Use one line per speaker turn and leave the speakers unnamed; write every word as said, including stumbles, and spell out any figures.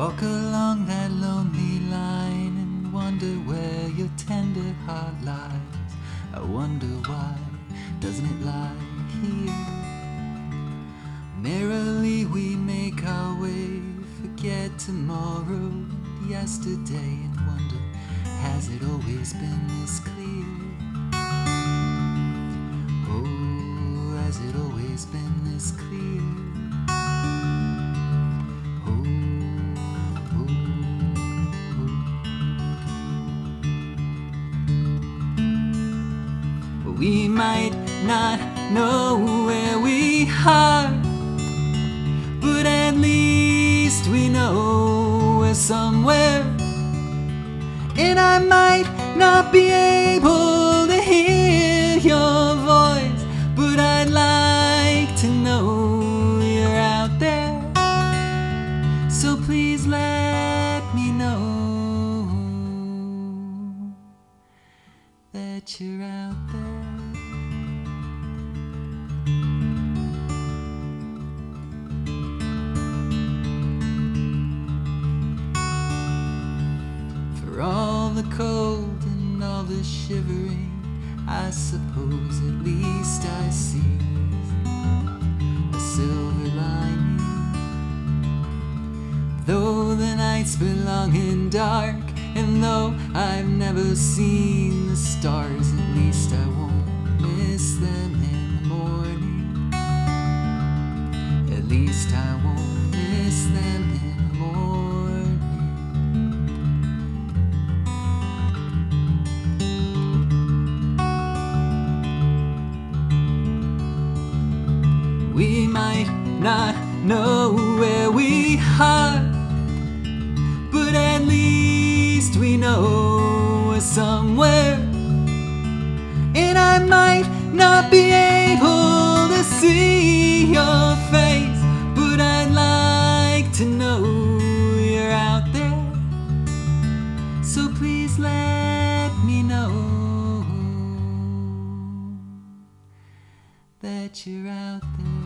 walk along that lonely line and wonder where your tender heart lies. I wonder why doesn't it lie here? Merrily we make our way, forget tomorrow, yesterday, and wonder, has it always been this clear? Oh, has it always been this clear? We might not know where we are, but at least we know we're somewhere. And I might not be able to hear your voice, but I'd like to know you're out there. So please let me know that you're out there. For all the cold and all the shivering, I suppose at least I see a silver lining. Though the nights belong in dark, and though I've never seen the stars, at least I won't miss them in the morning. At least I won't miss them in the morning. We might not know where we are, but at least we know we're somewhere. And I might not be able to see your face, but I'd like to know you're out there. So please let me know that you're out there.